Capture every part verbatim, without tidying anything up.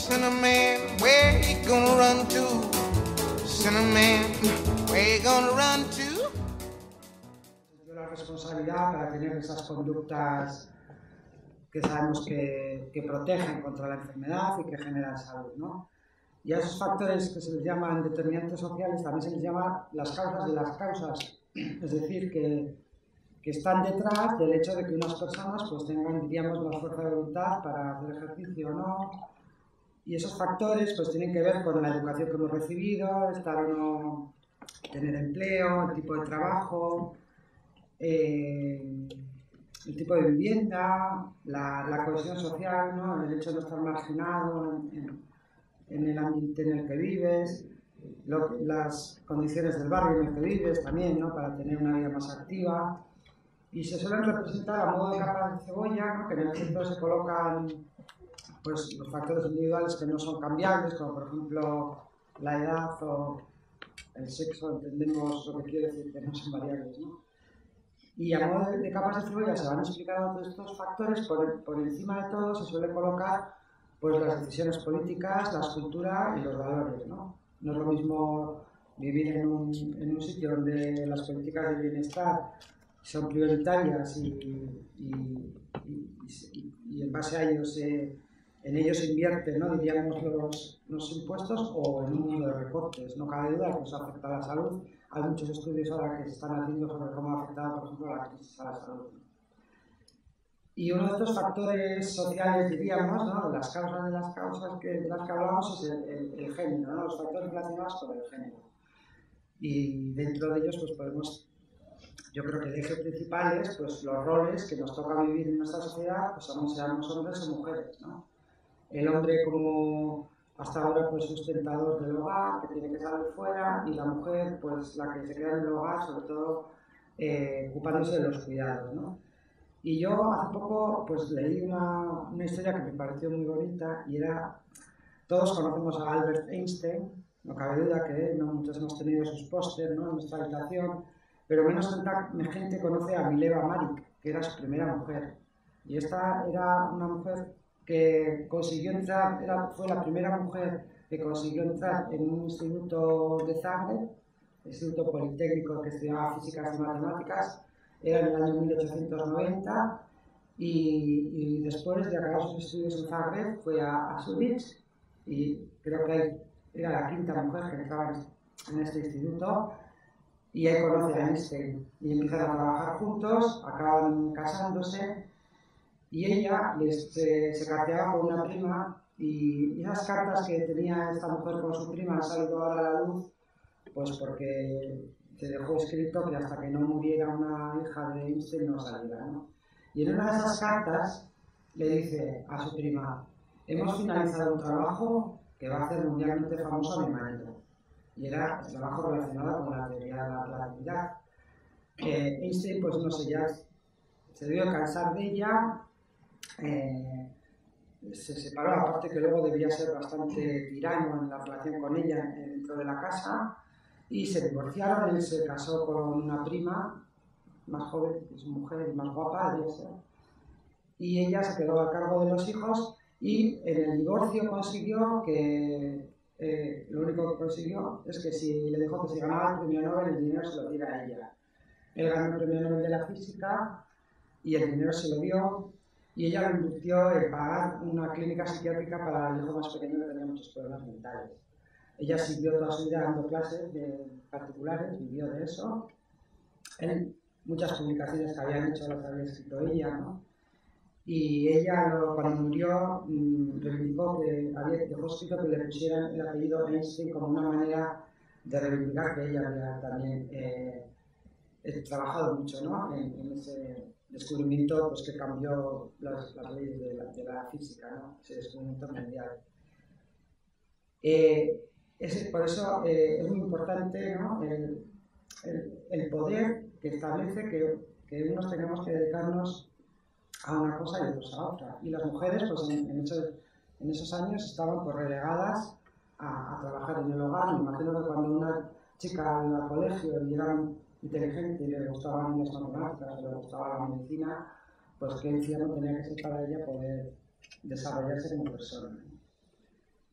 Cinnamon, where you gonna run to? Cinnamon, where you gonna run to? La responsabilidad para tener esas conductas que sabemos que, que protegen contra la enfermedad y que generan salud, ¿no? Y a esos factores que se les llaman determinantes sociales también se les llama las causas de las causas, es decir, que, que están detrás del hecho de que unas personas pues tengan, diríamos, la fuerza de voluntad para hacer ejercicio o no. Y esos factores pues tienen que ver con la educación que hemos recibido, estar o no, tener empleo, el tipo de trabajo, eh, el tipo de vivienda, la, la cohesión social, ¿no? El hecho de no estar marginado en, en, en el ambiente en el que vives, lo, las condiciones del barrio en el que vives también, ¿no? Para tener una vida más activa. Y se suelen representar a modo de capas de cebolla, ¿no? Que en el centro se colocan pues, los factores individuales que no son cambiables, como por ejemplo la edad o el sexo, entendemos lo que quiere decir que no son variables, ¿no? Y a modo de, de capas de cebolla se van explicando todos estos factores, por, por encima de todo se suele colocar pues, las decisiones políticas, la cultura y los valores, ¿no? No es lo mismo vivir en un, en un sitio donde las políticas de bienestar son prioritarias y, y, y, y, y en base a ellos se, en ellos se invierten, ¿no? Diríamos los, los impuestos, o en un mundo de recortes. No cabe duda que eso afecta a la salud. Hay muchos estudios ahora que se están haciendo sobre cómo ha afectado, por ejemplo, la crisis a la salud. Y uno de estos factores sociales, diríamos, ¿no? Las causas de las causas que, de las que hablamos es el, el, el género, ¿no? Los factores relacionados con el género. Y dentro de ellos pues podemos, yo creo que el eje principal es pues, los roles que nos toca vivir en nuestra sociedad, pues somos, seamos hombres o mujeres, ¿no? El hombre como hasta ahora pues sustentador del hogar, que tiene que salir fuera, y la mujer pues la que se queda en el hogar, sobre todo eh, ocupándose de los cuidados, ¿no? Y yo hace poco pues leí una, una historia que me pareció muy bonita, y era, todos conocemos a Albert Einstein, no cabe duda que no muchos hemos tenido sus pósters, ¿no? En nuestra habitación, pero menos gente conoce a Mileva Maric, que era su primera mujer. Y esta era una mujer que consiguió entrar, era, fue la primera mujer que consiguió entrar en un instituto de Zagreb, instituto politécnico que estudiaba físicas y matemáticas, era en el año mil ochocientos noventa, y, y después de acabar sus estudios en Zagreb fue a, a Zurich, y creo que era la quinta mujer que entraba en este instituto, y ahí conoce a Einstein y empiezan a trabajar juntos, acaban casándose, y ella les, se, se carteaba con una prima, y esas cartas que tenía esta mujer con su prima han salido ahora a la luz, pues porque se dejó escrito que hasta que no muriera una hija de Einstein no saliera, ¿no? Y en una de esas cartas le dice a su prima: hemos finalizado un trabajo que va a hacer mundialmente famoso a mi marido. Y era el trabajo relacionado con la teoría de la relatividad. Eh, Einstein, pues no sé, ya se debió cansar de ella, eh, se separó, aparte que luego debía ser bastante tirano en la relación con ella dentro de la casa, y se divorciaron. Él se casó con una prima más joven, que es mujer y más guapa, debía ser, y ella se quedó a cargo de los hijos, y en el divorcio consiguió que Eh, lo único que consiguió es que si le dijo que si ganaba el premio Nobel, el dinero se lo diera a ella. Él ganó el premio Nobel de la física y el dinero se lo dio, y ella lo invirtió en pagar una clínica psiquiátrica para el hijo más pequeño que tenía muchos problemas mentales. Ella siguió toda su vida dando clases de particulares, vivió de eso. En muchas publicaciones que habían hecho las había escrito ella, ¿no? Y ella, cuando murió, mmm, reivindicó que había dejó escrito que le pusieran el apellido Einstein como una manera de reivindicar que ella había también eh, trabajado mucho, ¿no? en, en ese descubrimiento pues, que cambió las, las leyes de la, de la física, ¿no? Ese descubrimiento mundial. Eh, es, por eso eh, es muy importante, ¿no? el, el, el poder que establece que, que unos tenemos que dedicarnos a una cosa y otros a otra. Y las mujeres, pues en, en, esos, en esos años estaban pues, relegadas a, a trabajar en el hogar. Me imagino que cuando una chica iba al colegio y era inteligente y le gustaban las matemáticas o le gustaba la medicina, pues qué infierno tenía que ser para ella poder desarrollarse como persona.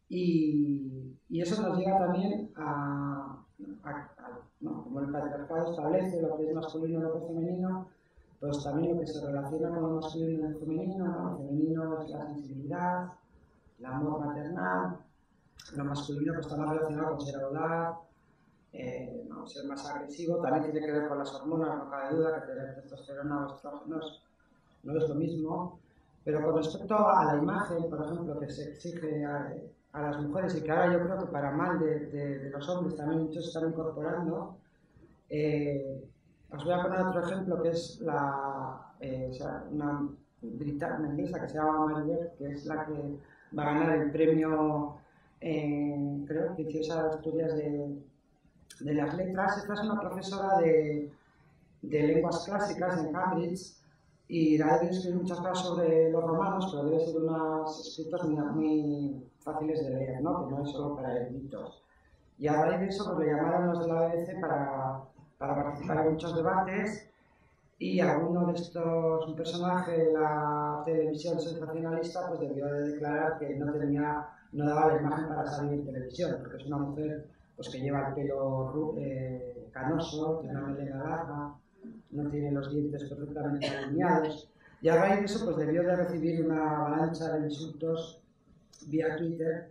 Y, y eso nos lleva también a, a, a ¿no? Como el patriarcado establece lo que es masculino y lo que es femenino, pues también lo que se relaciona con lo masculino y lo femenino, ¿no? Lo femenino es la sensibilidad, el amor maternal, lo masculino pues está más relacionado con ser audaz, eh, no, ser más agresivo, también tiene que ver con las hormonas, no cabe duda que tener testosterona o estrógenos no es lo mismo, pero con respecto a la imagen, por ejemplo, que se exige a, a las mujeres y que ahora yo creo que para mal de, de, de los hombres también muchos están incorporando, eh, os voy a poner otro ejemplo que es la, eh, o sea, una británica inglesa que se llama Mary Beard, que es la que va a ganar el premio, eh, creo que Princesa de Asturias de, de las letras. Esta es una profesora de, de lenguas clásicas en Cambridge y ha de escribir muchas cosas sobre los romanos, pero debe ser unas escritos muy, muy fáciles de leer, ¿no? Que no es solo para eruditos. Y a raíz de eso pues, le llamaron los de la B B C para, para participar en muchos debates y alguno de estos, un personaje de la televisión sensacionalista, pues debió de declarar que no tenía, no daba la imagen para salir en televisión, porque es una mujer pues, que lleva el pelo eh, canoso, tiene una melena larga, no tiene los dientes perfectamente alineados, y a raíz de eso pues debió de recibir una avalancha de insultos vía Twitter.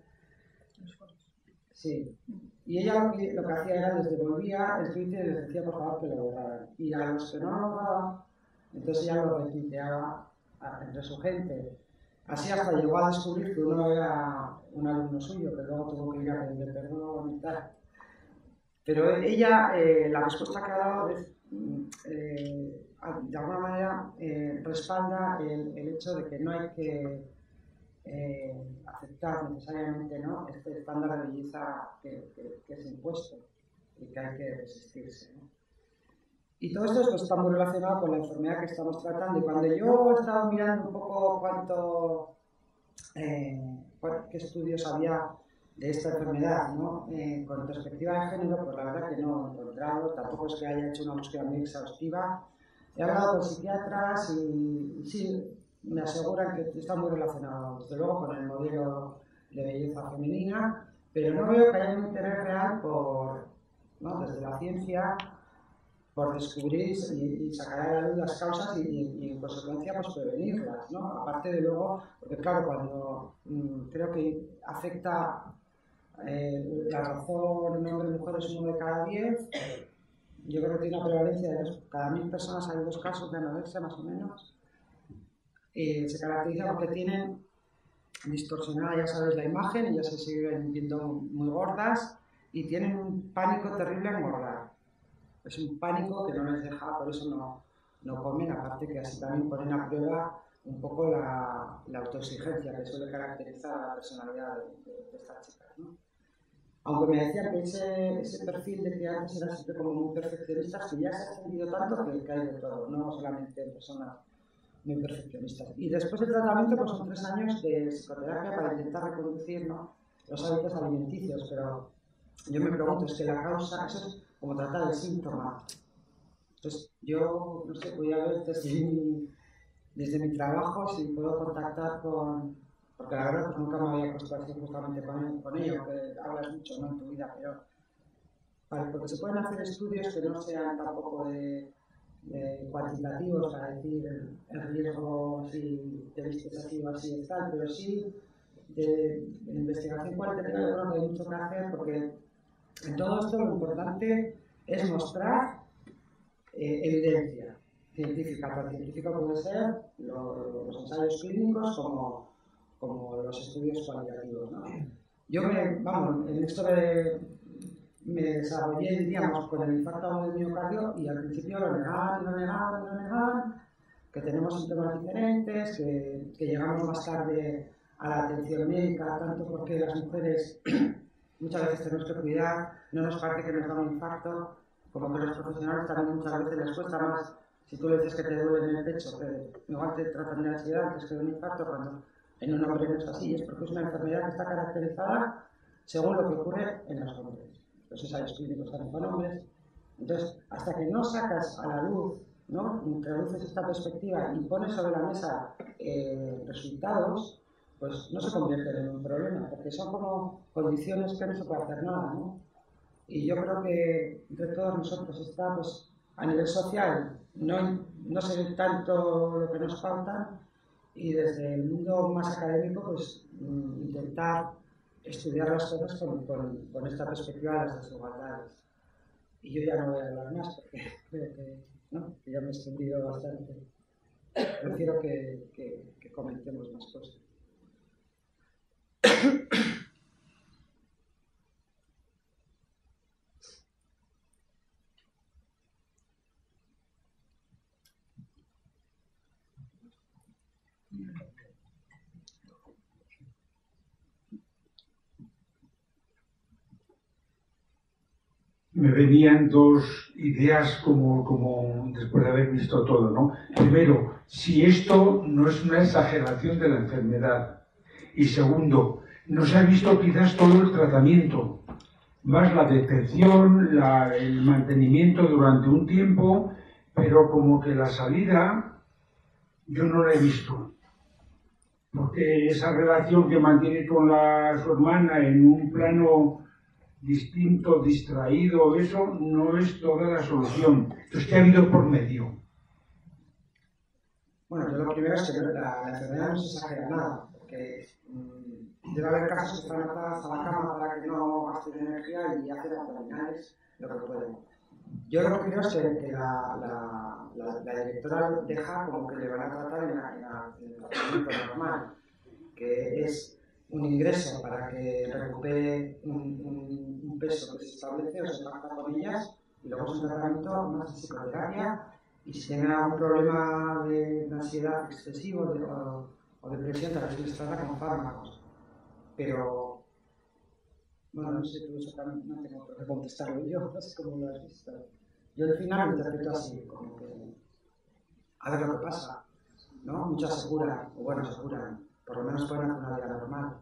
Sí. Y ella lo que, lo que hacía era, les devolvía el Twitter y les decía por favor que lo borraran. Y a los que no lo borraban, entonces ella lo retuiteaba entre su gente. Así hasta llegó a descubrir que uno era un alumno suyo, que luego tuvo que ir a pedirle perdón y tal. Pero ella, eh, la respuesta que ha dado es, eh, de alguna manera eh, respalda el, el hecho de que no hay que Eh, aceptar necesariamente, ¿no? Este estándar de belleza que, que, que es impuesto y que hay que resistirse, ¿no? Y todo esto pues, está muy relacionado con la enfermedad que estamos tratando. Y cuando yo he estado mirando un poco cuánto, eh, qué estudios había de esta enfermedad, ¿no? Eh, con perspectiva de género, pues la verdad que no he encontrado, tampoco es que haya hecho una búsqueda muy exhaustiva. He hablado con psiquiatras y, y sí, me aseguran que está muy relacionado, desde luego, con el modelo de belleza femenina, pero no veo que haya un interés real por, ¿no? Desde la ciencia, por descubrir y, y sacar a la luz las causas y, y, y en consecuencia pues prevenirlas, ¿no? Aparte de luego, porque claro, cuando mmm, creo que afecta eh, la razón en hombre y mujer es uno de cada diez, yo creo que tiene una prevalencia de dos, cada mil personas hay dos casos de anorexia más o menos. Eh, se caracteriza porque tienen distorsionada, ya sabéis, la imagen, ellas se siguen viendo muy gordas y tienen un pánico terrible a engordar. Es un pánico que no les deja, por eso no, no comen, aparte que así también ponen a prueba un poco la, la autoexigencia que suele caracterizar a la personalidad de, de, de estas chicas, ¿no? Aunque me decían que ese, ese perfil de que antes era siempre como muy perfeccionistas, que ya se ha extendido tanto que cae de todo, no solamente en personas muy perfeccionistas. Y después del tratamiento pues son tres años de psicoterapia para intentar reconducir, ¿no? los hábitos alimenticios, pero yo me pregunto, es que la causa, eso es como tratar el síntoma. Entonces yo, no sé, voy a ver desde mi, desde mi trabajo si puedo contactar con, porque la verdad pues nunca me había puesto así justamente con, con ello, que hablas mucho, ¿no? En tu vida, pero vale, porque se pueden hacer estudios que no sean tampoco de Eh, cuantitativos para decir el, el riesgo si te vistes así o así y tal, pero sí de, de investigación cualitativa yo creo que hay mucho que hacer porque en todo esto lo importante es mostrar eh, evidencia científica, pero científica puede ser lo, los ensayos clínicos como, como los estudios cualitativos, ¿no? Yo me, vamos, en esto de me desarrollé, diríamos, con el infarto del miocardio y al principio lo negaban, lo negaban, lo negaban, que tenemos síntomas diferentes, que, que llegamos más tarde a la atención médica, tanto porque las mujeres muchas veces tenemos que cuidar, no nos parece que nos da un infarto, como que los profesionales también muchas veces les cuesta más, si tú le dices que te duele en el pecho, que igual te tratan de ansiedad antes que de un infarto, cuando en un hombre no es así, es porque es una enfermedad que está caracterizada según lo que ocurre en los hombres. Los ensayos clínicos también con hombres. Entonces, hasta que no sacas a la luz, ¿no? Introduces esta perspectiva y pones sobre la mesa eh, resultados, pues no se convierten en un problema, porque son como condiciones que no se puede hacer nada, ¿no? Y yo creo que entre todos nosotros está, pues, a nivel social, no, no sé tanto lo que nos falta, y desde el mundo más académico, pues, intentar estudiar las cosas con, con, con esta perspectiva de las desigualdades. Y yo ya no voy a hablar más, porque creo que, ¿no? que ya me he extendido bastante. Prefiero que, que, que comentemos más cosas. Me venían dos ideas como, como después de haber visto todo, ¿no? Primero, si esto no es una exageración de la enfermedad. Y segundo, no se ha visto quizás todo el tratamiento, más la detección, la, el mantenimiento durante un tiempo, pero como que la salida yo no la he visto. Porque esa relación que mantiene con la, su hermana en un plano distinto, distraído, eso no es toda la solución. Entonces, ¿qué ha habido por medio? Bueno, yo lo primero es que la, la enfermedad no se exagera nada, porque mmm, debe haber casos que están atadas a la cama para que no gasten energía y hacen abdominales lo que pueden. Yo lo que creo es que, que la, la, la, la directora deja como que le van a tratar en, la, en, la, en el tratamiento normal, que es un ingreso para que recupere un, un, un peso que se establece o se pacta con ellas, y luego es un tratamiento más de psicoterapia, y si tienen algún problema de, de ansiedad excesivo de, o, o depresión, tal vez les trata con fármacos. Pero, bueno, no sé, tú eso también no tengo por qué contestarlo yo, no sé cómo lo has visto. Yo al final lo interpreto así, como que a ver lo que pasa, ¿no? Muchas se curan, o bueno, se curan, por lo menos pueden hacer una vida normal.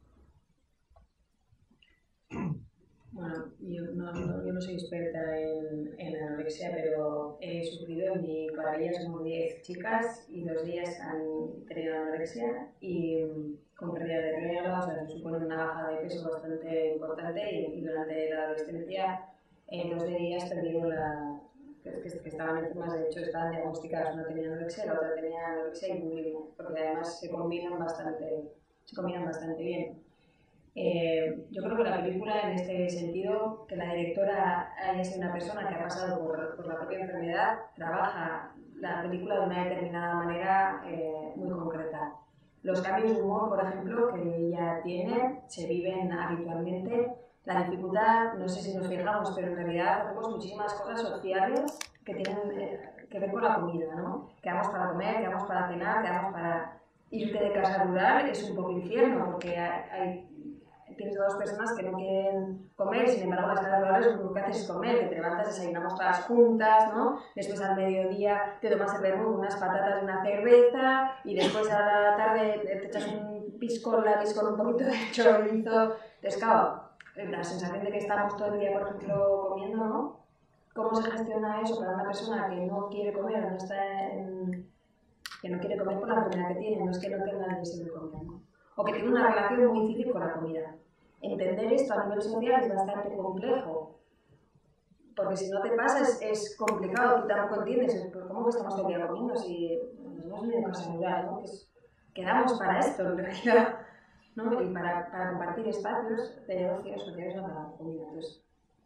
Bueno, yo no, no, yo no soy experta en, en anorexia, pero he sufrido en mi cuadrilla, somos diez chicas y dos días han tenido anorexia y con pérdida de regla, o sea, supone una baja de peso bastante importante, y, y durante la adolescencia en dos días perdieron la... Que, que, que estaban enfermas, de hecho estaban diagnosticadas, una tenía anorexia, la otra tenía anorexia y bulimia, porque además se combinan bastante, se combinan bastante bien. Eh, yo creo que la película, en este sentido, que la directora haya sido una persona que ha pasado por, por la propia enfermedad, trabaja la película de una determinada manera eh, muy concreta. Los cambios de humor, por ejemplo, que ella tiene, se viven habitualmente. La dificultad, no sé si nos fijamos, pero en realidad hacemos muchísimas cosas sociales que tienen eh, que ver con la comida, ¿no? Quedamos para comer, quedamos para cenar, quedamos para irte de casa rural, es un poco infierno, porque hay, hay tienes dos personas que no quieren comer, sin embargo las casas rurales lo que haces es comer, que te levantas, desayunamos todas juntas, ¿no? Después al mediodía te tomas el vermut, unas patatas y una cerveza, y después a la tarde te echas un piscola, con un poquito de chorizo. Entonces, claro, la sensación de que estamos todo el día, por ejemplo, comiendo, ¿no? ¿Cómo se gestiona eso para una persona que no quiere comer, no está en, que no quiere comer por la enfermedad que tiene, no es que no tenga el deseo de comer, ¿no? O que tiene una relación muy difícil con la comida. Entender esto a nivel social es bastante complejo, porque si no te pasa es, es complicado, tú tampoco entiendes, ¿cómo que estamos todo el día comiendo? Si nos hemos venido a casa rural, ¿no? Que es, quedamos para esto en realidad, ¿no? Y para, para compartir espacios de negocio sociales para la comida. Entonces,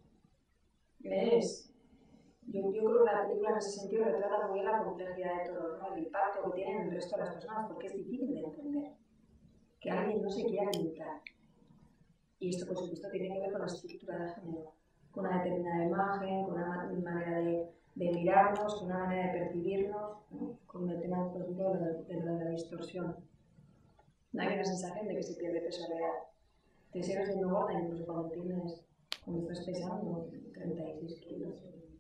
es, yo, yo creo que la película en ese sentido retrata muy bien la complejidad de todo, ¿no? El impacto que tiene en el resto de las personas, porque es difícil de entender que alguien no se quiera limitar. Y esto, por supuesto, tiene que ver con la estructura de género, con una determinada imagen, con una manera de, de mirarnos, con una manera de percibirnos, ¿no? Con el tema, por ejemplo, de, de, de la distorsión. No hay una sensación de que se pierde peso real. Te sigues siendo gorda incluso cuando tienes, cuando estás pesando treinta y seis kilos.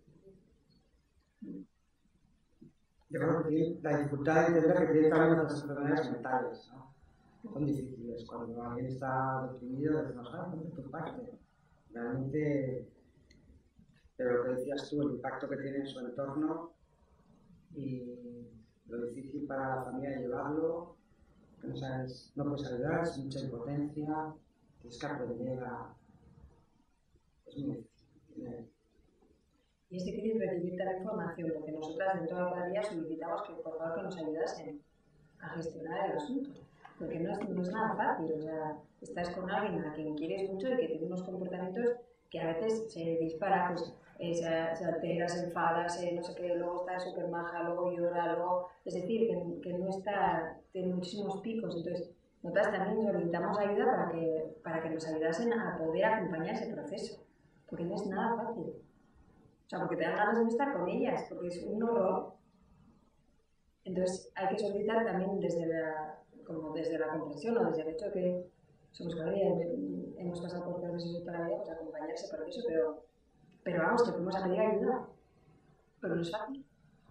Yo creo que la dificultad de entender que tiene también otras enfermedades mentales, ¿no? Son difíciles. Cuando alguien está deprimido, decimos, ah, ¿dónde tu parte? Realmente, pero lo que decías tú, el impacto que tiene en su entorno y lo difícil para la familia llevarlo, que no sabes, no puedes ayudar, es mucha impotencia, tienes que aprender a... es muy difícil. Y es difícil recibir la información, porque nosotras dentro de la cuadrilla solicitamos que por favor que nos ayudasen a gestionar el asunto, porque no es, no es nada fácil, o sea, estás con alguien a quien quieres mucho y que tiene unos comportamientos que a veces se dispara, pues eh, se, se altera, se enfada, se no sé qué, luego está súper maja, luego llora, luego... Es decir, que, que no está, tiene muchísimos picos, entonces nosotras también solicitamos ayuda para que, para que nos ayudasen a poder acompañar ese proceso, porque no es nada fácil. O sea, porque te dan ganas de no estar con ellas, porque es un horror. Entonces hay que solicitar también desde la, como desde la comprensión o desde el hecho de que somos cada día, hemos pasado por procesos de toda la vida, pues acompañar ese proceso, pero, pero vamos, que fuimos a pedir ayuda. Pero no es fácil.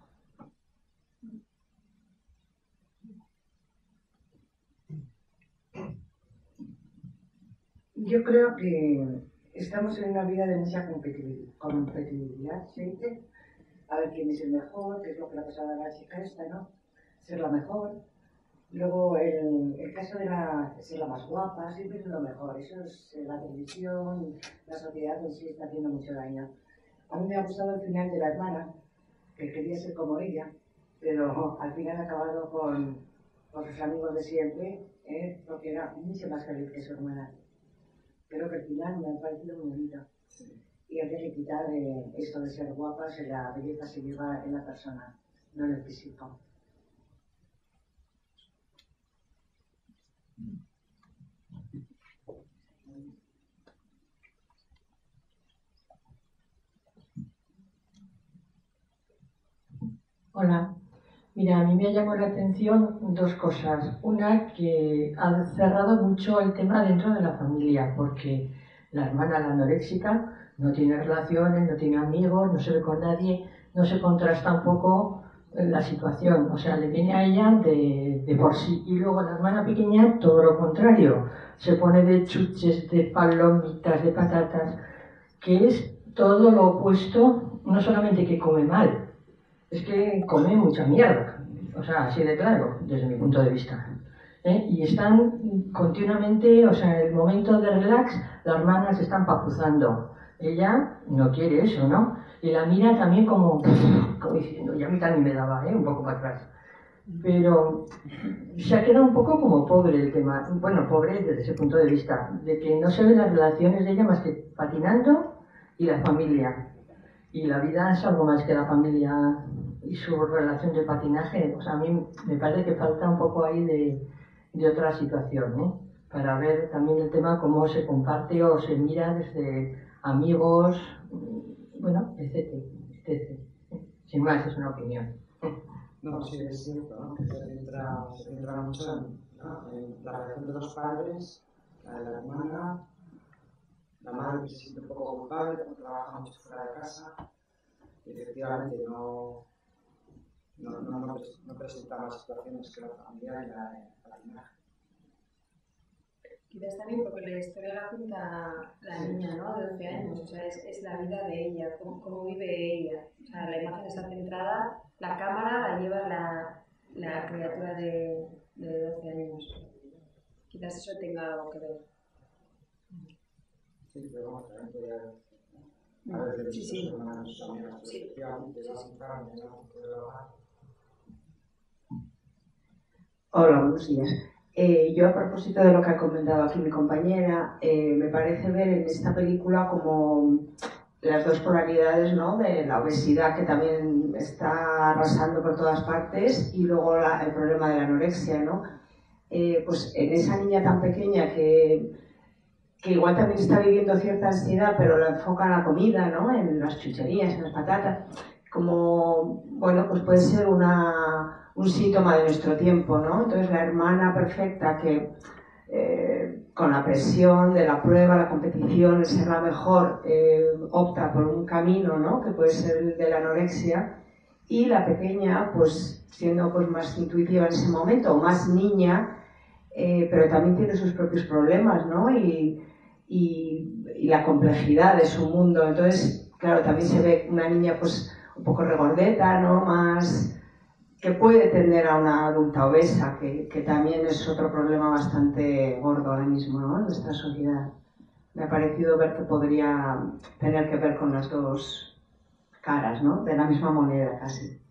Yo creo que estamos en una vida de mucha competitividad, siempre. A ver quién es el mejor, qué es lo que le ha pasado a la chica esta, ¿no? Ser la mejor. Luego, el, el caso de la, ser la más guapa, siempre es lo mejor. Eso es la televisión, la sociedad en sí está haciendo mucho daño. A mí me ha gustado el final de la hermana, que quería ser como ella, pero al final ha acabado con, con sus amigos de siempre, ¿eh? Porque era mucho más feliz que su hermana. Creo que al final me ha parecido muy bonito. Y hay que quitar eh, esto de ser guapa, si la belleza se lleva en la persona, no en el físico. Hola. Mira, a mí me ha llamado la atención dos cosas. Una, que ha cerrado mucho el tema dentro de la familia, porque la hermana, la anoréxica, no tiene relaciones, no tiene amigos, no se ve con nadie, no se contrasta un poco la situación. O sea, le viene a ella de, de por sí. Y luego la hermana pequeña, todo lo contrario. Se pone de chuches, de palomitas, de patatas, que es todo lo opuesto, no solamente que come mal, es que come mucha mierda, o sea, así de claro, desde mi punto de vista. ¿Eh? Y están continuamente, o sea, en el momento de relax, las hermanas se están papuzando. Ella no quiere eso, ¿no? Y la mira también como, como diciendo, ya a mí también me daba, ¿eh? Un poco para atrás. Pero se ha quedado un poco como pobre el tema, bueno, pobre desde ese punto de vista, de que no se ven las relaciones de ella más que patinando y la familia. Y la vida es algo más que la familia y su relación de patinaje. O sea, a mí me parece que falta un poco ahí de, de otra situación, ¿eh? Para ver también el tema cómo se comparte o se mira desde amigos, bueno, etcétera, etcétera. Sin más, es una opinión. No, sí, es cierto, ¿no? Se centra, se centra mucho en, ¿no? en la relación de los padres, la de la hermana, la madre que se siente un poco culpable porque trabaja mucho fuera de casa y efectivamente no, no, no, no, no presenta más situaciones que la familia y la de patinaje. Quizás también porque la historia la cuenta la niña, ¿no? De doce años, o sea, es, es la vida de ella, cómo, cómo vive ella. O sea, la imagen está centrada, la cámara la lleva la, la criatura de, de doce años. Quizás eso tenga algo que ver. Sí, pero vamos, también podría haber sí, sí. hermanos amigas, Sí. efectivamente, la central, ¿no? Hola, buenos días. Eh, yo, a propósito de lo que ha comentado aquí mi compañera, eh, me parece ver en esta película como las dos polaridades, ¿no? De la obesidad, que también está arrasando por todas partes, y luego la, el problema de la anorexia, ¿no? Eh, pues en esa niña tan pequeña que, que igual también está viviendo cierta ansiedad, pero la enfoca en la comida, ¿no? En las chucherías, en las patatas, como, bueno, pues puede ser una, un síntoma de nuestro tiempo, ¿no? Entonces la hermana perfecta que eh, con la presión de la prueba, la competición, el ser la mejor, eh, opta por un camino, ¿no? Que puede ser el de la anorexia, y la pequeña, pues siendo pues más intuitiva en ese momento, o más niña, eh, pero también tiene sus propios problemas, ¿no? Y, y, y la complejidad de su mundo. Entonces, claro, también se ve una niña pues un poco regordeta, ¿no? Más, que puede tender a una adulta obesa, que, que también es otro problema bastante gordo ahora mismo, ¿no?, en nuestra sociedad. Me ha parecido ver que podría tener que ver con las dos caras, ¿no?, de la misma moneda casi.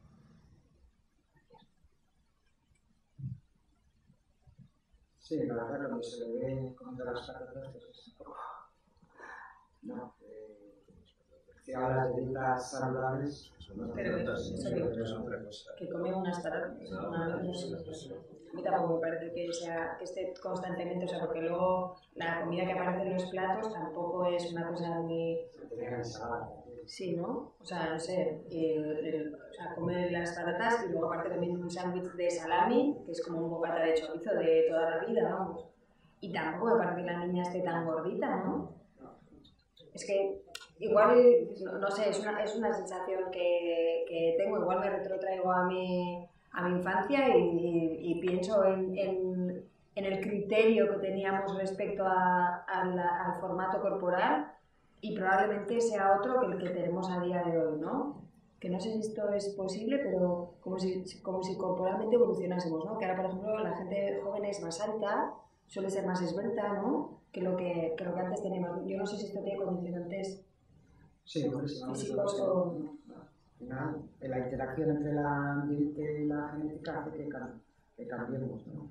Sí, la verdad, cuando se le ve contra las patatas, pues es un poco... No, eh, si hablas de dietas saludables... Pero eso digo, que comer unas patatas, una, no sé, a mí tampoco me parece que, sea, que esté constantemente, o sea, porque luego la comida que aparece en los platos tampoco es una cosa muy... Sí, ¿no? O sea, no sé, el, el, o sea, comer las patatas y luego aparte comiendo un sándwich de salami, que es como un bocata de chorizo de toda la vida, vamos. Y tampoco me parece que la niña esté tan gordita, ¿no? Es que igual, no, no sé, es una, es una sensación que, que tengo, igual me retrotraigo a mi, a mi infancia y, y, y pienso en, en, en el criterio que teníamos respecto a, a la, al formato corporal y probablemente sea otro que el que tenemos a día de hoy, ¿no? Que no sé si esto es posible, pero como si, como si corporalmente evolucionásemos, ¿no? Que ahora, por ejemplo, la gente joven es más alta, suele ser más esbelta, ¿no?, que lo que, que lo que antes teníamos. Yo no sé si esto tiene condicionantes sí, físicos o... No, la interacción entre la ambiente y la genética hace que, que cambiemos, ¿no?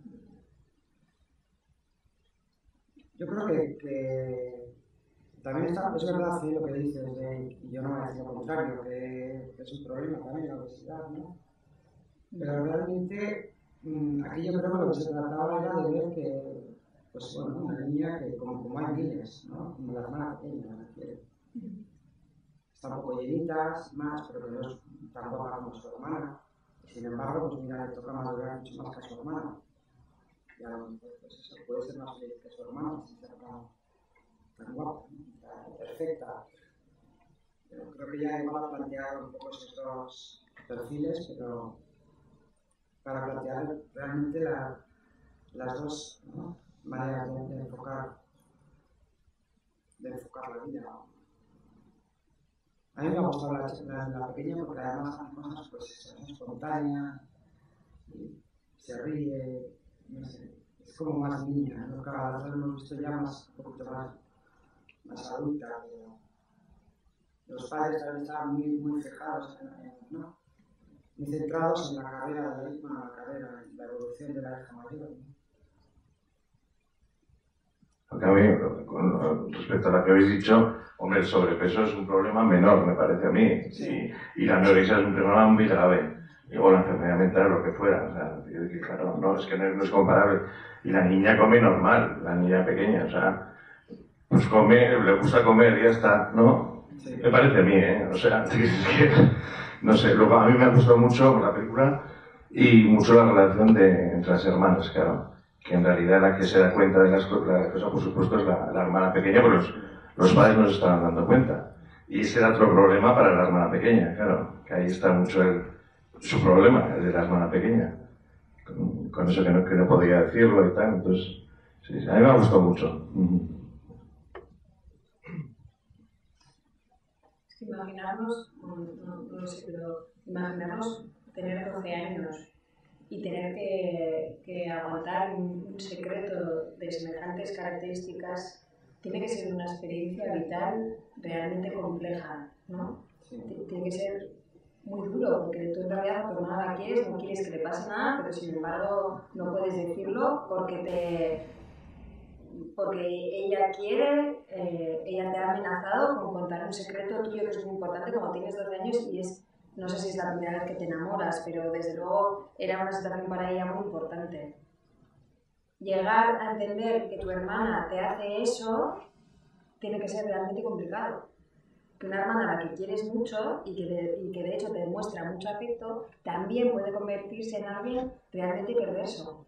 Yo creo que, que también está, es verdad, sí, lo que dices, de, y yo no voy a decir lo contrario, que es un problema también la obesidad, ¿no? Pero realmente mmm, aquí yo creo que lo que se trataba era de ver que, pues bueno, una niña que como, como hay miles, ¿no?, como la hermana pequeña, me refiero. Están un poco llenitas, más, pero que no es tan guapa como su hermana. Y sin embargo, pues mira, le toca madurar mucho más que a su hermana. Y a lo mejor, pues eso, puede ser más feliz que su hermana, sin ser tan, tan guapa, ¿no?, tan perfecta. Pero creo que ya igual a plantear un poco esos dos perfiles, pero para plantear realmente la, las dos, ¿no?, maneras de, de enfocar de enfocar la vida, ¿no? A mí me ha gustado la, la, la pequeña porque además hace cosas, pues, espontáneas, y se ríe, no sé, es como más niña, ¿no? Cada vez lo hemos visto ya más, un poquito más, más adulta, pero los padres también estaban muy, muy fijados, en, ¿no?, muy centrados en la carrera de la hija, bueno, la carrera, en la evolución de la hija mayor, ¿no? Porque a mí, con respecto a lo que habéis dicho, hombre, el sobrepeso es un problema menor, me parece a mí, sí. Y, y la anorexia es un problema muy grave, y, o la enfermedad mental, lo que fuera, o sea, que, claro, no, es que no, no es comparable. Y la niña come normal, la niña pequeña, o sea, pues come, le gusta comer y ya está, ¿no? Sí. Me parece a mí, ¿eh? O sea, es que, no sé, luego a mí me ha gustado mucho la película y mucho la relación de, entre las hermanas, claro. Que en realidad la que se da cuenta de las cosas, por supuesto, es la, la hermana pequeña, pero los, los padres no se estaban dando cuenta. Y ese era otro problema para la hermana pequeña, claro, que ahí está mucho el, su problema, el de la hermana pequeña. Con, con eso que no, que no podía decirlo y tal, entonces, sí, sí, a mí me ha gustado mucho. Es que imaginarnos, no, no, no lo sé, pero imaginarnos tener doce años y tener que, que aguantar un, un secreto de semejantes características tiene que ser una experiencia vital realmente compleja, ¿no? Sí. Tiene que ser muy duro, porque tú en realidad por nada la quieres, no quieres que le pase nada, pero sin embargo no puedes decirlo porque te porque ella quiere, eh, ella te ha amenazado con contar un secreto tuyo que es muy importante cuando tienes doce años y es, no sé si es la primera vez que te enamoras, pero desde luego era una situación para ella muy importante. Llegar a entender que tu hermana te hace eso tiene que ser realmente complicado. Que una hermana a la que quieres mucho y que, de, y que de hecho te demuestra mucho afecto, también puede convertirse en alguien realmente perverso.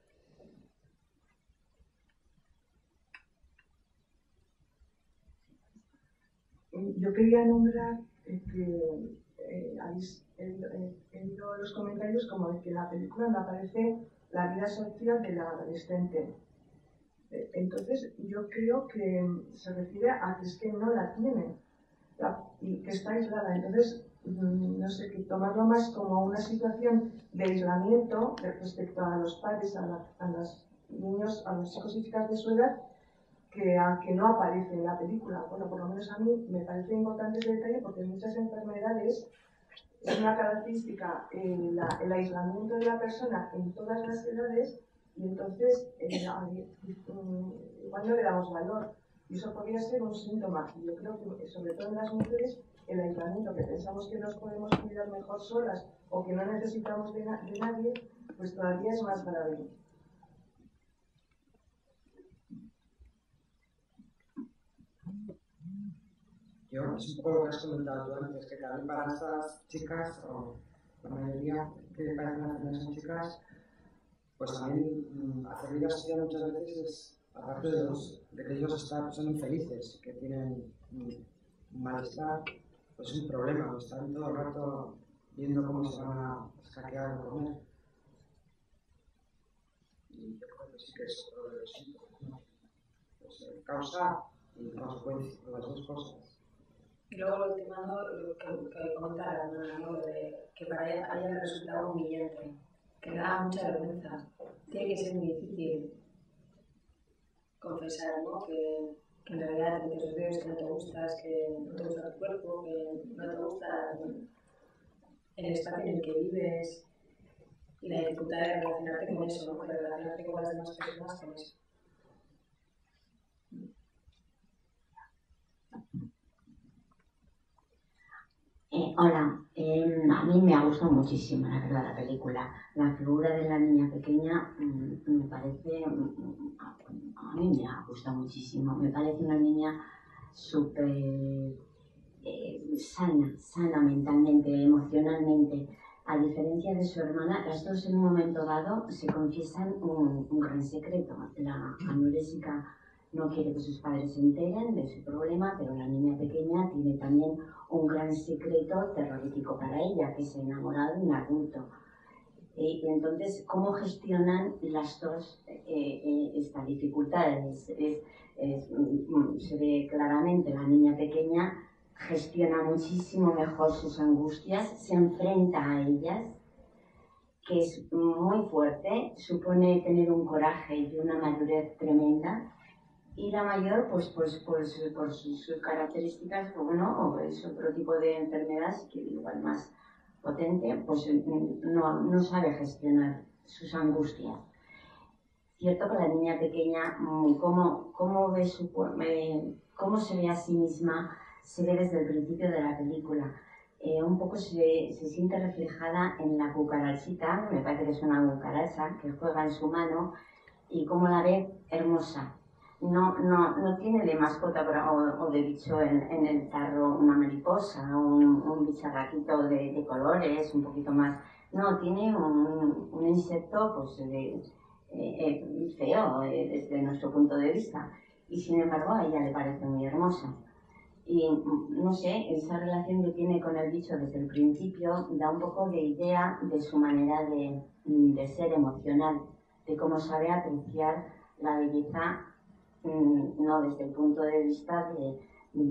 Yo quería nombrar eh, que eh, habéis leído los comentarios como de que en la película no aparece la vida social de la adolescente. Eh, entonces yo creo que se refiere a que es que no la tiene la, y que está aislada. Entonces no sé, que tomarlo más como una situación de aislamiento respecto a los padres, a, la, a los niños, a los hijos y hijas de su edad, que, a, que no aparece en la película. Bueno, por lo menos a mí me parece importante ese detalle porque en muchas enfermedades es una característica eh, la, el aislamiento de la persona en todas las edades y entonces eh, igual no le damos valor y eso podría ser un síntoma. Y yo creo que sobre todo en las mujeres el aislamiento, que pensamos que nos podemos cuidar mejor solas o que no necesitamos de, na de nadie, pues todavía es más grave. Yo, es un poco lo que has comentado tú antes, que también para estas chicas, o la mayoría que parecen que son chicas, pues también mmm, hacer vida social muchas veces es, aparte de, los, de que ellos están, son infelices, que tienen un malestar, pues es un problema, están todo el rato viendo cómo se van a escaquear o comer. Y yo creo que sí que es otro de los síntomas, ¿no? Pues, eh, causa y consecuencia, las dos cosas. Y luego lo último, lo que, que comentaba, ¿no? De que para ella haya resultado humillante, que le da mucha vergüenza. Tiene que ser muy difícil confesar, ¿no? Que, que en realidad te los dedos que no te gustas, que no te gusta tu cuerpo, que no te gusta el espacio en el que vives y la dificultad de relacionarte con eso, ¿no? De relacionarte con las demás personas con eso. Eh, hola, eh, a mí me ha gustado muchísimo, la verdad, la película. La figura de la niña pequeña mmm, me parece, mmm, a mí me ha gustado muchísimo. Me parece una niña súper eh, sana, sana mentalmente, emocionalmente. A diferencia de su hermana, las dos en un momento dado se confiesan un, un gran secreto. La anorésica no quiere que sus padres se enteren de su problema, pero la niña pequeña tiene también un gran secreto terrorífico para ella, que es enamorado de un adulto. Y entonces, ¿cómo gestionan las dos eh, eh, esta dificultad? Es, es, es, se ve claramente la niña pequeña gestiona muchísimo mejor sus angustias, se enfrenta a ellas, que es muy fuerte, supone tener un coraje y una madurez tremenda. Y la mayor, pues, pues, pues por sus, sus características, bueno, o es otro tipo de enfermedad, que igual más potente, pues no, no sabe gestionar sus angustias. Cierto que la niña pequeña, cómo, cómo, ve su, eh, cómo se ve a sí misma, se ve desde el principio de la película. Eh, un poco se, se siente reflejada en la cucarachita, me parece que es una cucaracha, que juega en su mano, y cómo la ve hermosa. No, no, no tiene de mascota o, o de bicho en, en el tarro una mariposa, un, un bicharraquito de, de colores, un poquito más. No, tiene un, un insecto pues, de, eh, eh, feo eh, desde nuestro punto de vista. Y sin embargo a ella le parece muy hermosa. Y no sé, esa relación que tiene con el bicho desde el principio da un poco de idea de su manera de, de ser emocional, de cómo sabe apreciar la belleza. No desde el punto de vista de,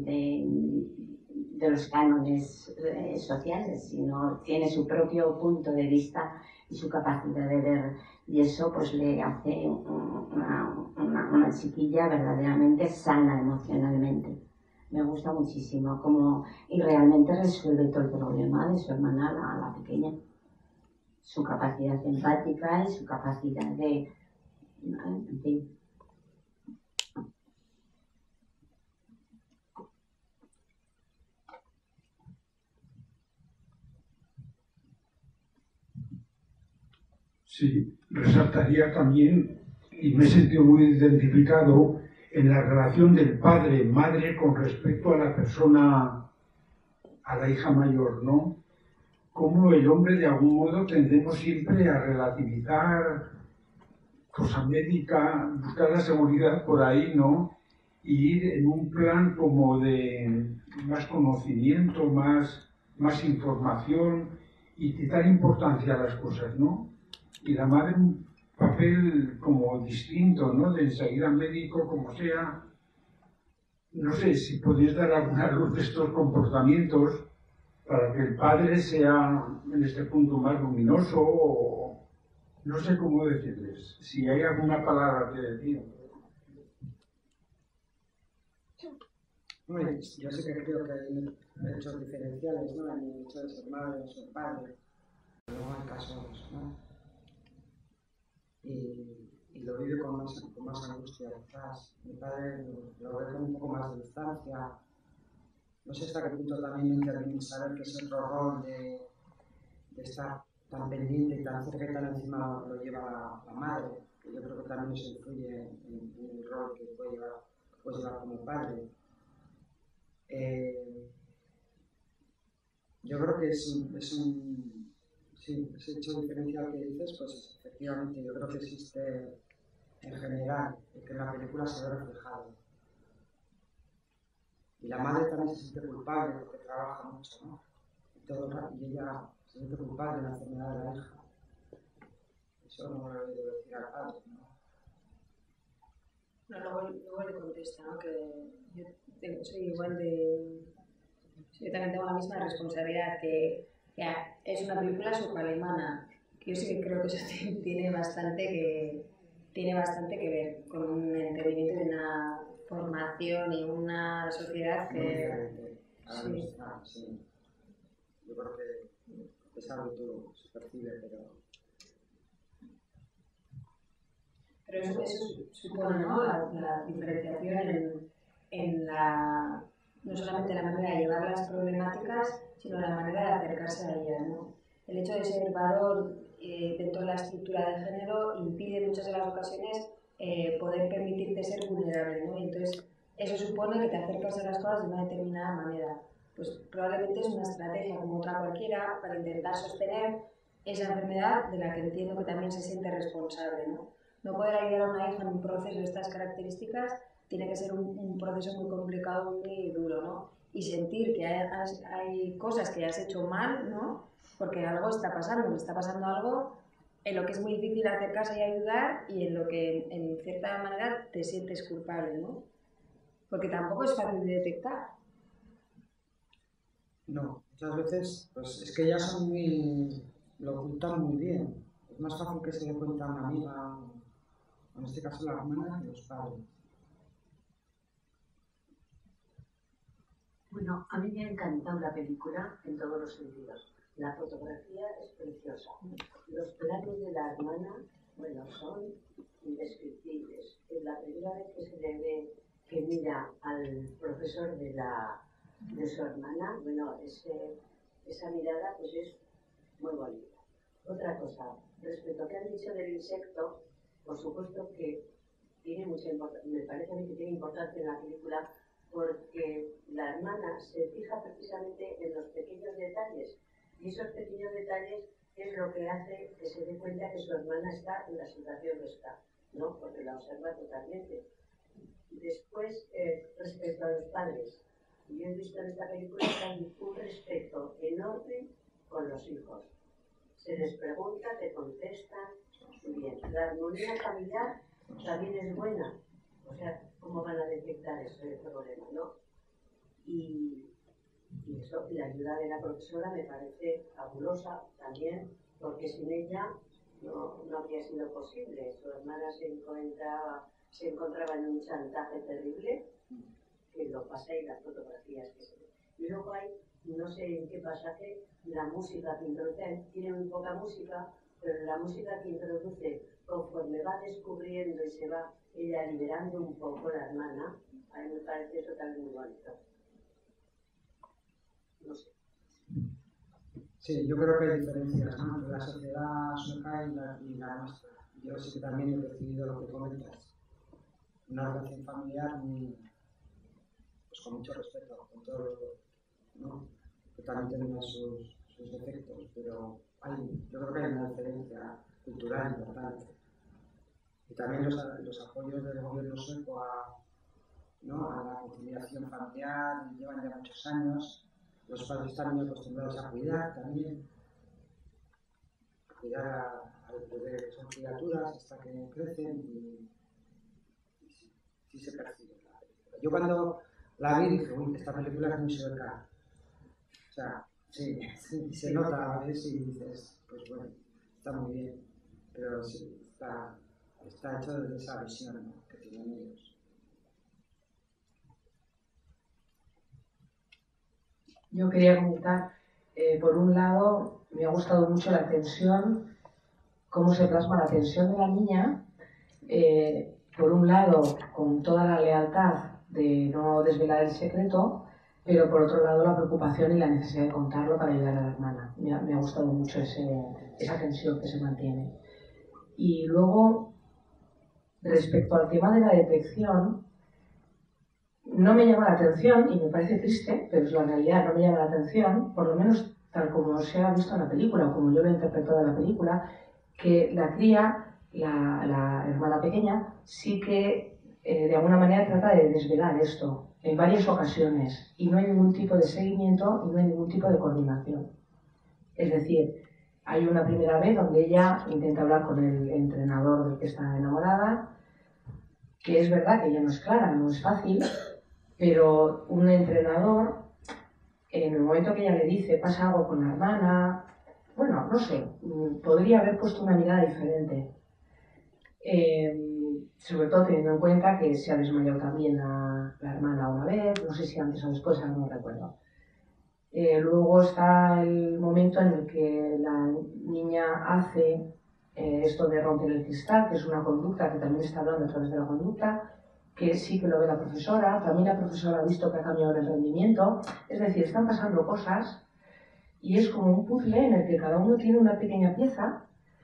de, de los cánones eh, sociales, sino tiene su propio punto de vista y su capacidad de ver, y eso pues le hace una, una, una chiquilla verdaderamente sana emocionalmente. Me gusta muchísimo como, y realmente resuelve todo el problema de su hermana, la, la pequeña. Su capacidad empática y su capacidad de, en fin. Sí, resaltaría también, y me he sentido muy identificado, en la relación del padre-madre con respecto a la persona, a la hija mayor, ¿no? Cómo el hombre, de algún modo, tendemos siempre a relativizar cosa médica, buscar la seguridad por ahí, ¿no? Y ir en un plan como de más conocimiento, más, más información y quitar importancia a las cosas, ¿no? Y la madre un papel como distinto, ¿no? De enseguida médico, como sea. No sé si podéis dar alguna luz de estos comportamientos para que el padre sea en este punto más luminoso, o no sé cómo decirles, si hay alguna palabra que decir. Bueno, yo sí que creo que hay hechos diferenciales, ¿no? En el hecho de ser madre o ser padre, pero no hay casos, ¿no? Y, y lo vive con más, con más angustia, quizás. Mi padre lo, lo ve con un poco más de distancia. No sé hasta qué punto también interviene saber que ese otro rol de, de estar tan pendiente y tan cerca y tan encima lo lleva la, la madre, que yo creo que también eso influye en, en el rol que puede llevar, puede llevar como padre. Eh, yo creo que es un, es un sí, ese hecho diferencial que dices, pues efectivamente yo creo que existe en general, y que en la película se ve reflejado. Y la madre también se siente culpable porque trabaja mucho, ¿no? Y, todo, y ella se siente culpable de la enfermedad de la hija. Eso no lo debe decir al padre, ¿no? No, luego, luego le contesta, ¿no? Que yo tengo, soy igual de... Yo también tengo la misma responsabilidad, que ya, es una película suco-alemana, que yo sí que creo que eso tiene bastante que, tiene bastante que ver con un entendimiento de una formación y una sociedad que... Sí. Ah, sí. Yo creo que es algo que se percibe, pero... Pero eso, eso supone, ¿no?, la, la diferenciación en, en la, no solamente la manera de llevar las problemáticas, sino la manera de acercarse a ellas, ¿no? El hecho de ser varón eh, dentro de la estructura de género impide en muchas de las ocasiones eh, poder permitirte ser vulnerable, ¿no? Y entonces eso supone que te acercas a las cosas de una determinada manera. Pues probablemente es una estrategia como otra cualquiera para intentar sostener esa enfermedad de la que entiendo que también se siente responsable, ¿no? No poder ayudar a una hija en un proceso de estas características tiene que ser un, un proceso muy complicado, muy duro, ¿no? Y sentir que hay, hay cosas que has hecho mal, ¿no? Porque algo está pasando, está pasando algo en lo que es muy difícil acercarse y ayudar y en lo que, en cierta manera, te sientes culpable, ¿no? Porque tampoco es fácil de detectar. No, muchas veces, pues es que ellas son muy... lo ocultan muy bien. Es más fácil que se le cuente a una amiga, en este caso la hermana, que los padres. Bueno, a mí me ha encantado la película en todos los sentidos. La fotografía es preciosa. Los planos de la hermana, bueno, son indescriptibles. Es la primera vez que se le ve que mira al profesor de, la, de su hermana, bueno, ese, esa mirada pues es muy bonita. Otra cosa, respecto a lo que han dicho del insecto, por supuesto que tiene mucha importancia, me parece a mí que tiene importancia en la película, porque la hermana se fija precisamente en los pequeños detalles, y esos pequeños detalles es lo que hace que se dé cuenta que su hermana está en la situación que está, ¿no? Porque la observa totalmente. Después, eh, respecto a los padres, yo he visto en esta película que hay un respeto enorme con los hijos. Se les pregunta, te contestan, muy bien. La armonía familiar también es buena. O sea, ¿cómo van a detectar ese problema, no? Y, y eso, y la ayuda de la profesora me parece fabulosa también, porque sin ella no, no habría sido posible. Su hermana se encontraba, se encontraba en un chantaje terrible, que lo pasé y las fotografías que se ven. Y luego hay, no sé en qué pasaje, la música que introduce, tiene muy poca música, pero la música que introduce, conforme va descubriendo y se va ella liberando un poco la hermana, a mí me parece eso también muy bonito. No sé. Sí, yo creo que hay diferencias, ¿no?, entre la sociedad sueca y la, y la nuestra. Yo sí que también he recibido lo que comentas. Una relación familiar muy, pues con mucho respeto, con todo, ¿no?, que también tiene sus, sus defectos, pero hay, yo creo que hay una diferencia cultural importante. Y también los, los apoyos del gobierno sueco a, ¿no?, a la conciliación familiar, llevan ya muchos años. Los padres están muy acostumbrados a cuidar también, a cuidar a, a desde que son criaturas hasta que crecen, y, y sí, sí se percibe la película. Yo cuando la vi dije, uy, esta película es muy sueca. O sea, Sí, sí, se nota a veces y dices, pues bueno, está muy bien, pero sí, está, está hecho desde esa visión, ¿no?, que tienen ellos. Yo quería comentar, eh, por un lado, me ha gustado mucho la tensión, cómo se plasma la tensión de la niña, eh, por un lado, con toda la lealtad de no desvelar el secreto, pero por otro lado la preocupación y la necesidad de contarlo para ayudar a la hermana. Me ha, me ha gustado mucho ese, esa tensión que se mantiene. Y luego, respecto al tema de la detección, no me llama la atención, y me parece triste, pero es la realidad, no me llama la atención, por lo menos tal como se ha visto en la película, o como yo lo he interpretado en la película, que la cría, la, la hermana pequeña, sí que eh, de alguna manera trata de desvelar esto en varias ocasiones, y no hay ningún tipo de seguimiento y no hay ningún tipo de coordinación. Es decir, hay una primera vez donde ella intenta hablar con el entrenador del que está enamorada, que es verdad que ella no es clara, no es fácil, pero un entrenador, en el momento que ella le dice pasa algo con la hermana, bueno, no sé, podría haber puesto una mirada diferente. Eh, sobre todo teniendo en cuenta que se ha desmayado también la, la hermana una vez, no sé si antes o después, no lo recuerdo. Eh, luego está el momento en el que la niña hace eh, esto de romper el cristal, que es una conducta que también está hablando a través de la conducta, que sí que lo ve la profesora, también la profesora ha visto que ha cambiado el rendimiento, es decir, están pasando cosas y es como un puzzle en el que cada uno tiene una pequeña pieza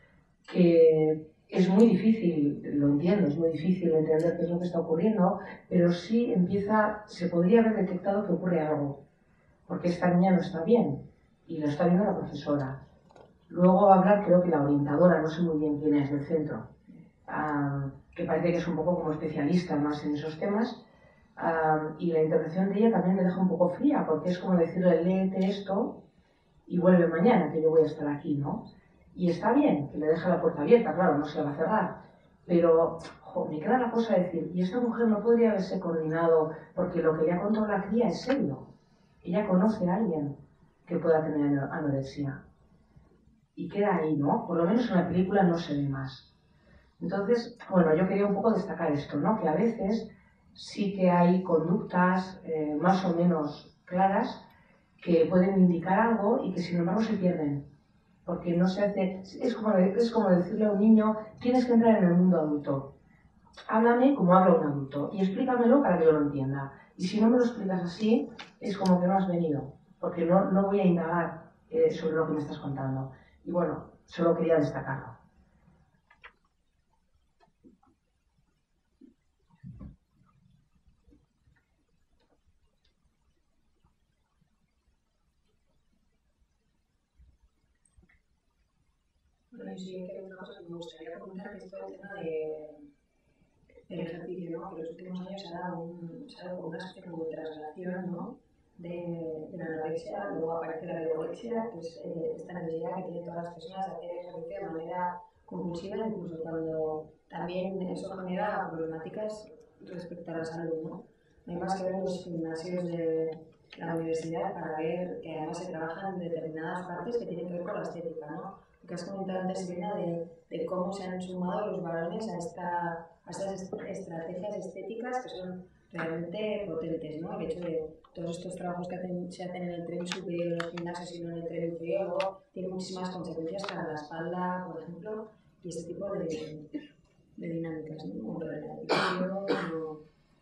que es muy difícil, lo entiendo, es muy difícil entender qué es lo que está ocurriendo, pero sí empieza, se podría haber detectado que ocurre algo, porque esta niña no está bien y lo está viendo la profesora. Luego va a hablar, creo que la orientadora, no sé muy bien quién es del centro, uh, que parece que es un poco como especialista más en esos temas, uh, y la intervención de ella también me deja un poco fría, porque es como decirle, léete esto y vuelve mañana, que yo voy a estar aquí, ¿no? Y está bien, que le deja la puerta abierta, claro, no se la va a cerrar, pero jo, me queda la cosa de decir, y esta mujer no podría haberse coordinado, porque lo que le ha contado la cría es serio. Ella conoce a alguien que pueda tener anorexia. Y queda ahí, ¿no? Por lo menos en la película no se ve más. Entonces, bueno, yo quería un poco destacar esto, ¿no? Que a veces sí que hay conductas eh, más o menos claras que pueden indicar algo y que sin embargo se pierden. Porque no se hace... Es como, es como decirle a un niño, tienes que entrar en el mundo adulto. Háblame como habla un adulto y explícamelo para que yo lo entienda. Y si no me lo explicas así, es como que no has venido, porque no, no voy a indagar eh, sobre lo que me estás contando. Y bueno, solo quería destacarlo. Bueno, sí, que hay una cosa que me gustaría comentar, que es todo el tema de, del ejercicio, ¿no? Que en los últimos años se ha dado, un, se ha dado una especie de traslación, ¿no?, de, de la anorexia, luego aparece la vigorexia, que es eh, esta necesidad que tienen todas las personas de hacer ejercicio de manera compulsiva, incluso cuando también eso genera problemáticas respecto a la salud, ¿no? No hay más que ver los gimnasios de la universidad para ver que además se trabajan en determinadas partes que tienen que ver con la estética, ¿no? Lo que has comentado antes, Elena, de, de cómo se han sumado los varones a, esta, a estas estrategias estéticas que son realmente potentes, ¿no? El hecho de todos estos trabajos que hacen, se hacen en el tren superior de los gimnasios y no en el tren inferior, luego tienen muchísimas consecuencias para la espalda, por ejemplo, y este tipo de, de dinámicas, ¿no? Como el equilibrio,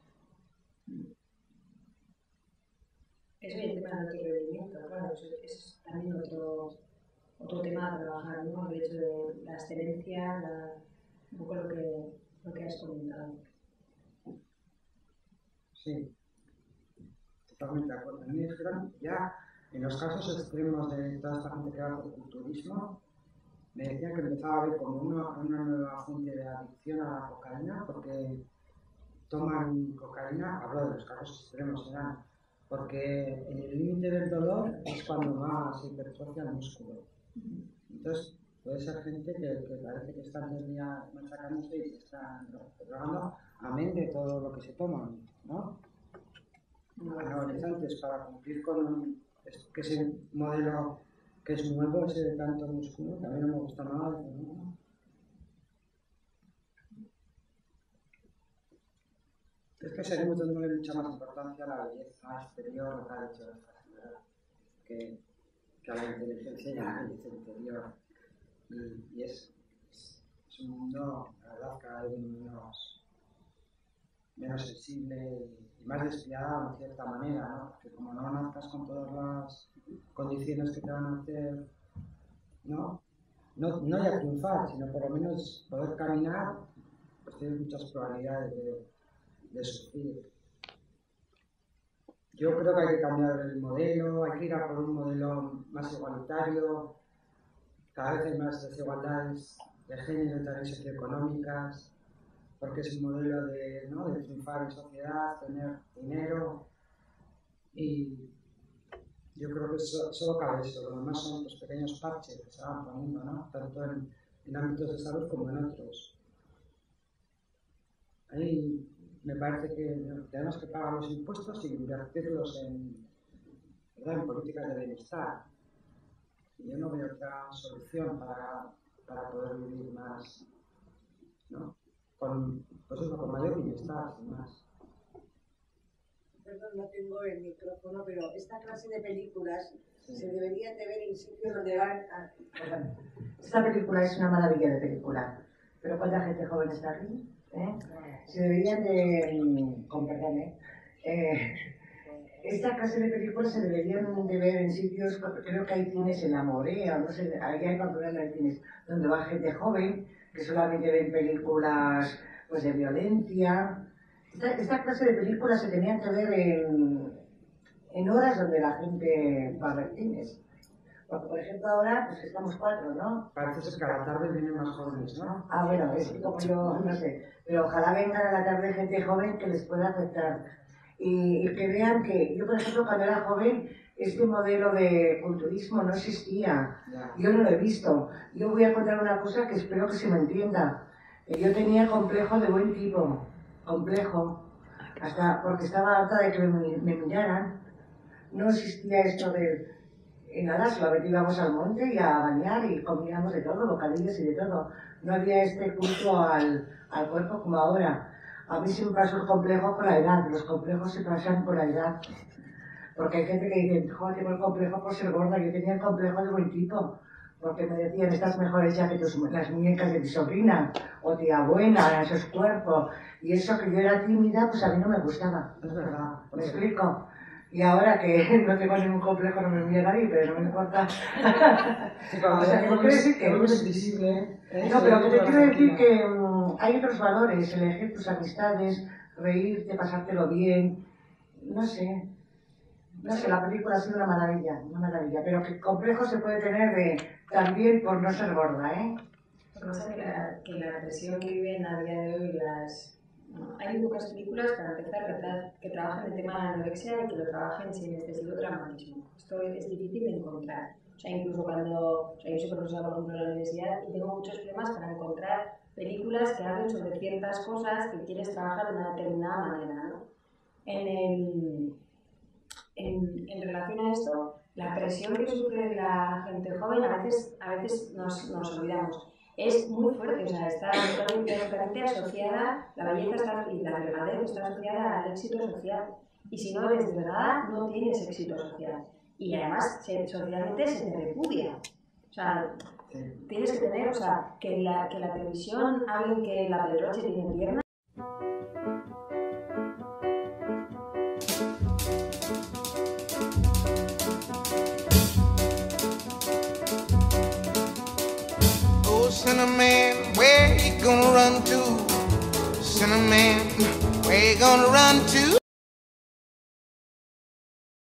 eso y el tema del alto rendimiento, claro, es, es también otro, otro tema a trabajar, ¿no? El hecho de la excelencia, la, un poco lo que, lo que has comentado. Sí, totalmente de acuerdo. A mí es que ya en los casos extremos de toda esta gente que hace culturismo, me decían que empezaba a haber como una, una nueva fuente de adicción a la cocaína, porque toman cocaína, hablo de los casos extremos, serán, porque en el límite del dolor es cuando más se hipertrofia el músculo. Entonces, puede ser gente que, que parece que está todo el día machacándose y se está drogando, amén de todo lo que se toman, ¿no? Anabolizantes para cumplir con, que ese modelo que es nuevo, ese de tanto músculo, que a mí no me gusta nada, ¿no? Es que seguimos dándole mucha más importancia a la belleza exterior, lo que ha dicho esta señora, que, que a la inteligencia y a la belleza interior. Y, y es, es, es un mundo, la verdad, cada vez menos, menos sensible y más despiadado en cierta manera, ¿no? Porque como no nazcas con todas las condiciones que te van a hacer, ¿no? No, no ya triunfar, sino por lo menos poder caminar, pues tienes muchas probabilidades de, de sufrir. Yo creo que hay que cambiar el modelo, hay que ir a por un modelo más igualitario. Cada vez hay más desigualdades de género y también socioeconómicas, porque es un modelo de, ¿no? de triunfar en sociedad, tener dinero, y yo creo que so, solo cabe eso. Lo demás son los pequeños parches que se van poniendo, ¿no? Tanto en, en ámbitos de salud como en otros. Ahí me parece que tenemos que pagar los impuestos y invertirlos en, ¿verdad? en políticas de bienestar. Yo no veo otra solución para, para poder vivir más, ¿no? Con, pues eso, con mayor bienestar, sin más. Perdón, no tengo el micrófono, pero esta clase de películas sí. se deberían de ver en sitios donde van a... Esta película es una maravilla de película, pero ¿cuánta gente joven está aquí? ¿Eh? Se deberían de... con perdón, ¿eh? eh Esta clase de películas se deberían de ver en sitios, creo que hay cines en la Morea, no sé, ahí hay Pamplona, hay cines donde va gente joven, que solamente ven películas pues, de violencia. Esta, esta clase de películas se tenían que ver en, en horas donde la gente va a ver cines. Porque, por ejemplo, ahora pues estamos cuatro, ¿no? Parece ser que a la tarde vienen más jóvenes, ¿no? Ah, bueno, es como yo, no sé. Pero ojalá vengan a la tarde gente joven que les pueda afectar. Y, y que vean que, yo por ejemplo cuando era joven, este modelo de culturismo no existía. Yo no lo he visto. Yo voy a contar una cosa que espero que se me entienda. Yo tenía complejo de buen tipo. Complejo. Hasta porque estaba harta de que me, me miraran. No existía esto de... En nada, solamente íbamos al monte y a bañar y comíamos de todo, bocadillos y de todo. No había este culto al, al cuerpo como ahora. A mí sí me pasó el complejo por la edad, los complejos se pasan por la edad. Porque hay gente que dice, joder, tengo el complejo por ser gorda. Yo tenía el complejo de buen tipo, porque me decían, estás mejor hecha que tus, las muñecas de mi sobrina, o tía buena, esos cuerpos. Y eso que yo era tímida, pues a mí no me gustaba. Es verdad. ¿Me explico? Y ahora que no tengo ningún complejo, no me mira nadie, pero no me importa. Sí, o sea, que no quiere decir que no es visible. ¿eh? No, pero que te quiero decir que um, hay otros valores, elegir tus amistades, reírte, pasártelo bien, no sé. No sé, la película ha sido una maravilla, una maravilla, pero que complejo se puede tener de, también por no ser gorda, ¿eh? Lo que pasa es que la, que la presión que viven a día de hoy las... No, hay pocas películas, para empezar, que, tra que trabajan el tema de la anorexia y que lo trabajen sin excesivo dramatismo. Esto es difícil de encontrar. O sea, incluso cuando... O sea, yo soy profesora, por ejemplo, en la universidad y tengo muchos problemas para encontrar películas que hablen sobre ciertas cosas que quieres trabajar de una determinada manera, ¿no? En, el, en, en relación a esto, la presión que sufre la gente joven, a veces, a veces nos, nos olvidamos. Es muy fuerte, o sea, está totalmente asociada, la belleza está, y la delgadez está asociada al éxito social. Y si no eres delgada, no tienes éxito social. Y además, se, socialmente se te repudia. O sea, tienes que tener, o sea, que la, que la televisión hable que la Pedroche tiene piernas. Cinnamon, where you gonna run to? Cinnamon, where you gonna run to?